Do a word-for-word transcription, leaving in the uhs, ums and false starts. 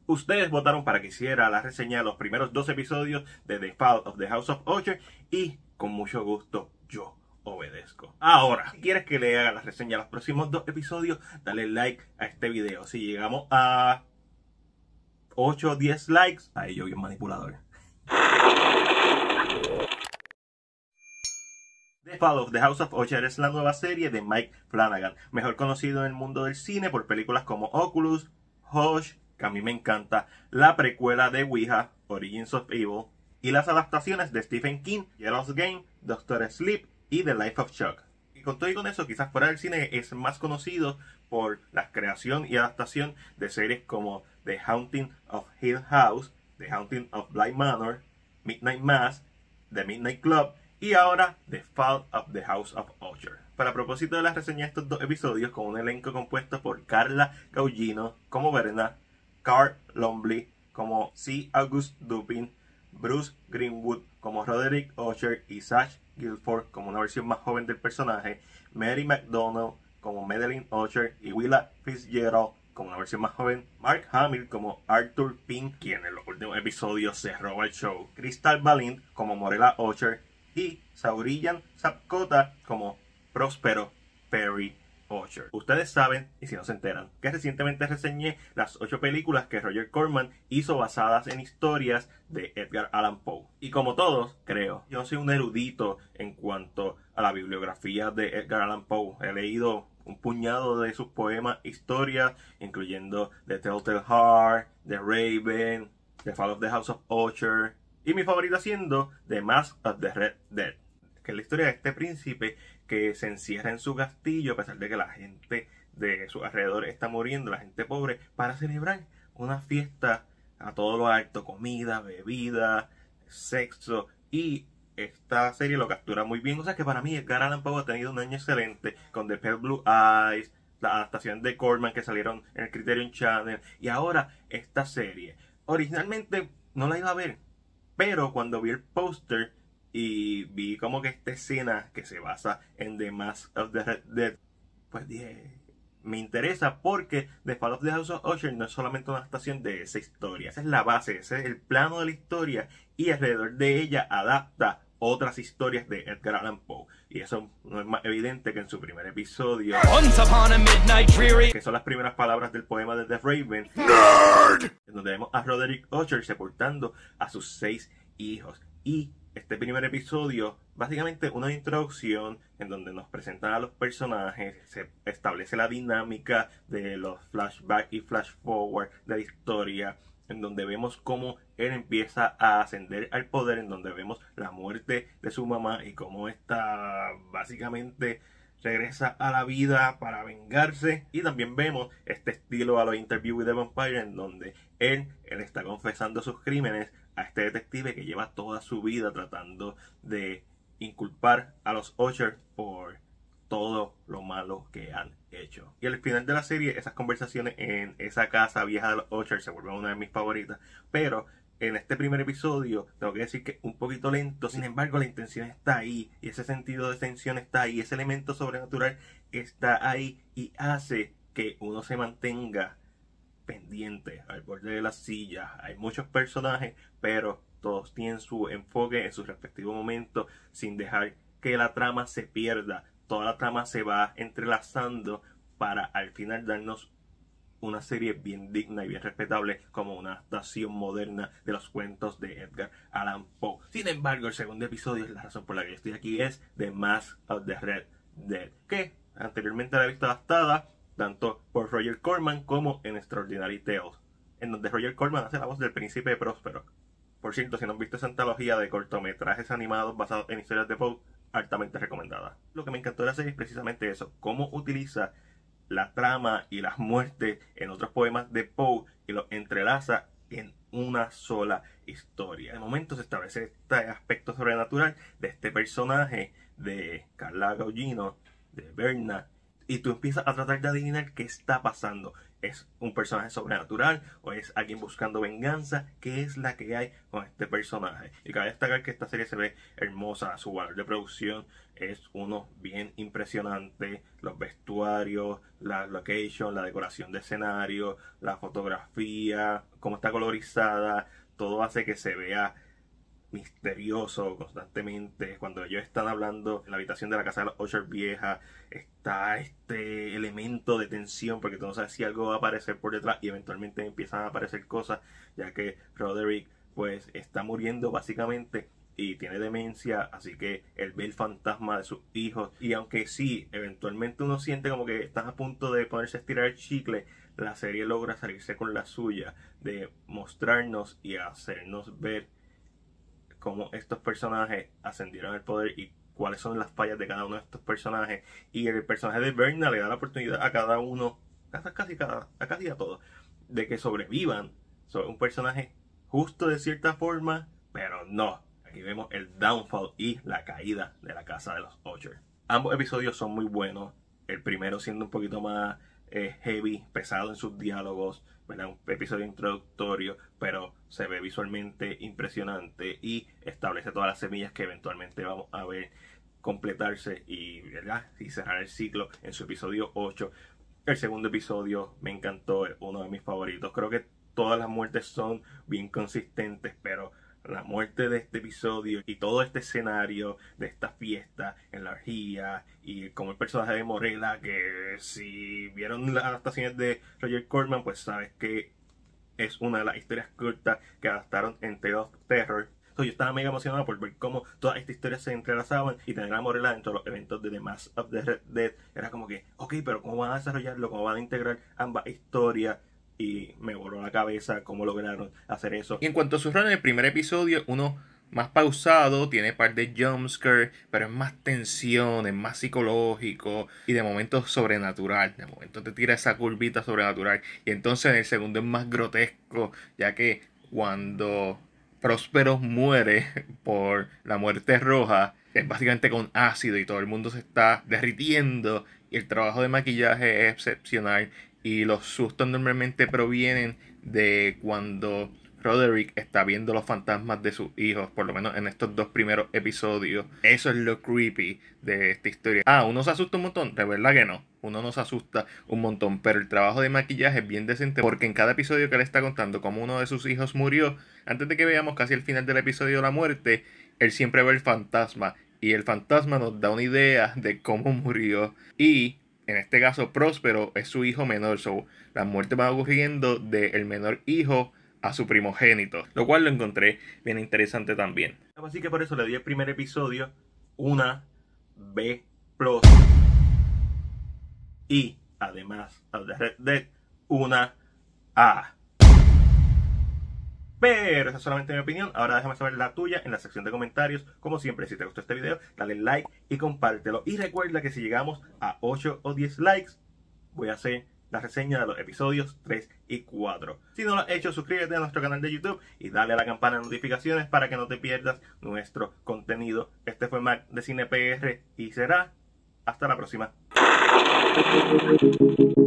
Ustedes votaron para que hiciera la reseña de los primeros dos episodios de The Fall of the House of Usher y con mucho gusto yo obedezco. Ahora, si quieres que le haga la reseña de los próximos dos episodios, dale like a este video. Si llegamos a ocho o diez likes, ahí yo bien manipulador. The Fall of the House of Usher es la nueva serie de Mike Flanagan, mejor conocido en el mundo del cine por películas como Oculus, Hush, que a mí me encanta, la precuela de Ouija, Origins of Evil, y las adaptaciones de Stephen King, Gerald's Game, Doctor Sleep y The Life of Chuck. Y con todo y con eso, quizás fuera del cine es más conocido por la creación y adaptación de series como The Haunting of Hill House, The Haunting of Bly Manor, Midnight Mass, The Midnight Club y ahora The Fall of the House of Usher. Para propósito de la reseña de estos dos episodios, con un elenco compuesto por Carla Gugino como Verna, Carl Lumbly como C. August Dupin, Bruce Greenwood como Roderick Usher y Sash Guilford como una versión más joven del personaje, Mary McDonnell como Madeline Usher y Willa Fitzgerald como una versión más joven, Mark Hamill como Arthur Pink, quien en los últimos episodios se roba el show, Crystal Balint como Morella Usher y Sauriyan Sapkota como Prospero Perry Usher. Ustedes saben, y si no se enteran, que recientemente reseñé las ocho películas que Roger Corman hizo basadas en historias de Edgar Allan Poe. Y como todos, creo, yo no soy un erudito en cuanto a la bibliografía de Edgar Allan Poe. He leído un puñado de sus poemas, historias, incluyendo The Telltale Heart, The Raven, The Fall of the House of Usher, y mi favorita siendo The Mask of the Red Death, que es la historia de este príncipe que se encierra en su castillo a pesar de que la gente de su alrededor está muriendo, la gente pobre, para celebrar una fiesta a todo lo alto, comida, bebida, sexo, y esta serie lo captura muy bien. O sea que para mí Edgar Allan Poe ha tenido un año excelente con The Pale Blue Eyes, la adaptación de Corman que salieron en el Criterion Channel, y ahora esta serie. Originalmente no la iba a ver, pero cuando vi el póster y vi como que esta escena que se basa en The Mask of the Red Death, pues dije, me interesa porque The Fall of the House of Usher no es solamente una adaptación de esa historia, esa es la base, ese es el plano de la historia y alrededor de ella adapta otras historias de Edgar Allan Poe. Y eso no es más evidente que en su primer episodio, que son las primeras palabras del poema de The Raven, Nerd, en donde vemos a Roderick Usher sepultando a sus seis hijos. Y este primer episodio, básicamente una introducción en donde nos presentan a los personajes, se establece la dinámica de los flashbacks y flash forward de la historia, en donde vemos cómo él empieza a ascender al poder, en donde vemos la muerte de su mamá y cómo esta básicamente regresa a la vida para vengarse. Y también vemos este estilo a los Interview with the Vampire, en donde él, él está confesando sus crímenes a este detective que lleva toda su vida tratando de inculpar a los Usher por todo lo malo que han hecho. Y al final de la serie, esas conversaciones en esa casa vieja de los Usher se vuelven una de mis favoritas. Pero en este primer episodio tengo que decir que es un poquito lento, sin embargo la intención está ahí y ese sentido de tensión está ahí, ese elemento sobrenatural está ahí y hace que uno se mantenga pendiente al borde de la silla. Hay muchos personajes, pero todos tienen su enfoque en su respectivo momento sin dejar que la trama se pierda. Toda la trama se va entrelazando para al final darnos una serie bien digna y bien respetable como una adaptación moderna de los cuentos de Edgar Allan Poe. Sin embargo, el segundo episodio, es la razón por la que yo estoy aquí, es The Mask of the Red Death, que anteriormente la he visto adaptada tanto por Roger Corman como en Extraordinary Tales, en donde Roger Corman hace la voz del príncipe Próspero. Por cierto, si no han visto esa antología de cortometrajes animados basados en historias de Poe, altamente recomendada. Lo que me encantó de la serie es precisamente eso, cómo utiliza la trama y las muertes en otros poemas de Poe y los entrelaza en una sola historia. De momento se establece este aspecto sobrenatural de este personaje de Carla Gugino, de Verna, y tú empiezas a tratar de adivinar qué está pasando. ¿Es un personaje sobrenatural o es alguien buscando venganza, que es la que hay con este personaje. Y cabe destacar que esta serie se ve hermosa, su valor de producción es uno bien impresionante, los vestuarios, la location, la decoración de escenario, la fotografía, cómo está colorizada, todo hace que se vea misterioso constantemente. Cuando ellos están hablando en la habitación de la casa de los Usher vieja, está este elemento de tensión porque tú no sabes si algo va a aparecer por detrás y eventualmente empiezan a aparecer cosas, ya que Roderick pues está muriendo básicamente y tiene demencia, así que él ve el fantasma de sus hijos, y aunque sí, eventualmente uno siente como que estás a punto de ponerse a estirar el chicle, la serie logra salirse con la suya de mostrarnos y hacernos ver cómo estos personajes ascendieron al poder y cuáles son las fallas de cada uno de estos personajes. Y el personaje de Berna le da la oportunidad a cada uno, casi, casi, cada, a casi a todos, de que sobrevivan. Son un personaje justo de cierta forma, pero no. Aquí vemos el downfall y la caída de la casa de los Usher. Ambos episodios son muy buenos. El primero siendo un poquito más eh, heavy, pesado en sus diálogos, ¿verdad? Un episodio introductorio, pero se ve visualmente impresionante y establece todas las semillas que eventualmente vamos a ver completarse y, ¿verdad? y cerrar el ciclo en su episodio ocho. El segundo episodio me encantó, es uno de mis favoritos. Creo que todas las muertes son bien consistentes, pero la muerte de este episodio y todo este escenario de esta fiesta en la orgía y como el personaje de Morella, que si vieron las adaptaciones de Roger Corman, pues sabes que es una de las historias cortas que adaptaron en Tales of Terror. Entonces yo estaba mega emocionado por ver cómo todas estas historias se entrelazaban y tener a Morella dentro de los eventos de The Mask of the Red Dead. Era como que, ok, pero ¿cómo van a desarrollarlo? ¿Cómo van a integrar ambas historias? Y me voló la cabeza cómo lograron hacer eso. Y en cuanto a su rol en el primer episodio, uno más pausado, tiene par de jumpscares, pero es más tensión, es más psicológico y de momento sobrenatural. De momento te tira esa curvita sobrenatural. Y entonces en el segundo es más grotesco, ya que cuando Próspero muere por la muerte roja, es básicamente con ácido y todo el mundo se está derritiendo y el trabajo de maquillaje es excepcional. Y los sustos normalmente provienen de cuando Roderick está viendo los fantasmas de sus hijos, por lo menos en estos dos primeros episodios. Eso es lo creepy de esta historia. Ah, ¿uno se asusta un montón? De verdad que no. Uno no se asusta un montón, pero el trabajo de maquillaje es bien decente porque en cada episodio que le está contando cómo uno de sus hijos murió, antes de que veamos casi el final del episodio la muerte, él siempre ve el fantasma y el fantasma nos da una idea de cómo murió. Y en este caso Próspero es su hijo menor, so la muerte va ocurriendo del menor hijo a su primogénito, lo cual lo encontré bien interesante también. Así que por eso le di el primer episodio una B plus. Y además al de Red Dead una A. Pero esa es solamente mi opinión. Ahora déjame saber la tuya en la sección de comentarios. Como siempre, si te gustó este video, dale like y compártelo. Y recuerda que si llegamos a ocho o diez likes, voy a hacer la reseña de los episodios tres y cuatro. Si no lo has hecho, suscríbete a nuestro canal de YouTube y dale a la campana de notificaciones para que no te pierdas nuestro contenido. Este fue Mac de Cine P R y será hasta la próxima.